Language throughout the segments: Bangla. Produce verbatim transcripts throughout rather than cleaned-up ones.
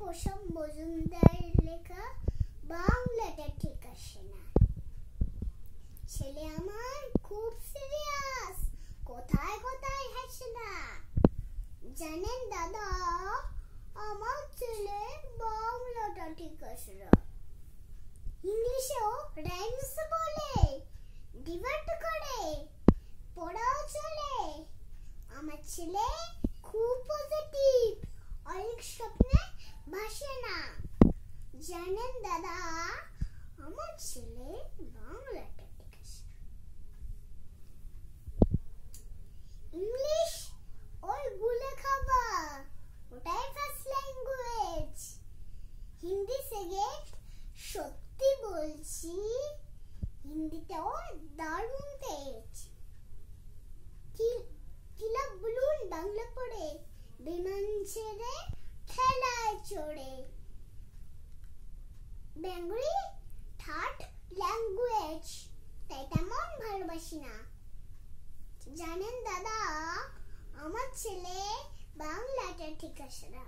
প্রসব মজুমদারের লেখা বাংলাটা ঠিক আসে না। ছেলে আমার খুব সিরিয়াস, কোথায় কোথায় হাসে না। জানেন দাদা, আমার ছেলে বাংলাটা ঠিক আসে না। ইংলিশেও রাইমস বলে, ডিভাইড করে, পড়াও চলে। আমার ছেলে খুব পজিটিভ, অনেক স্বপ্নে ভাসে না। জানেন দাদা, আমার ছেলে বাংলাটা ঠিক আসে না। ইংলিশ ওই গুলে খাবা, ওটাই ফার্স্ট ল্যাঙ্গুয়েজ। হিন্দি সেকেন্ড, সত্যি বলছি, হিন্দিটাও দারুণ পেয়েছি। কিলা বলুন বাংলা পড়ে, বিমান ছেড়ে খেলায় চড়ে। বেঙ্গলি থার্ড ল্যাঙ্গুয়েজ, তাই তেমন ভালোবাসি না। জানেন দাদা, আমার ছেলে বাংলাটা ঠিক আসে না।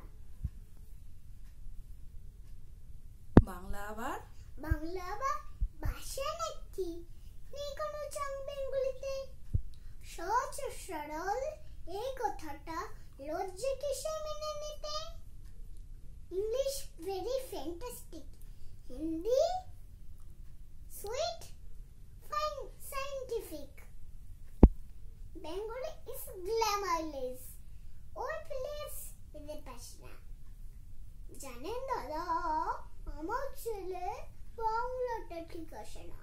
বাংলা আবার বাংলা আবার ভাষা নাকি, নেই কোনো চাং বেঙ্গলিতে। সহজ ও সরল এই কথাটা লজ্জা কিসে মেনে নিতে। English very fantastic, Hindi sweet fine scientific, Bengali is glamourless, ওর প্লেস এদের পাশে না। জানেন দাদা, আমার ছেলে বাংলাটা ঠিক আসে না।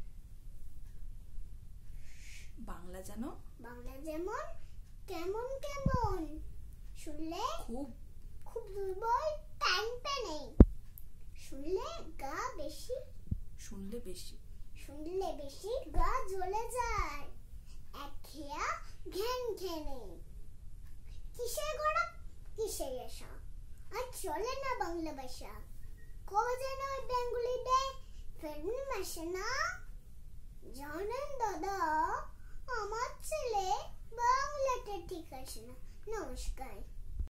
বাংলা যেন বাংলা যেমন কেমন কেমন, শুনলে খুব খুব দুর্বল, টানতে নেই। শুনলে গা বেশি, শুনলে বেশি, শুনলে বেশি গা জ্বলে যায়। একঘেয়া ঘ্যান ঘেনে, কিসের গরম কিসের এসা, আর চলে না বাংলা ভাষা। কবে যেন ওই বেঙ্গলি ডে ফেরুন মাসে না। জানেন দাদা, আমার ছেলে বাংলাটা ঠিক আসে না। নমস্কার।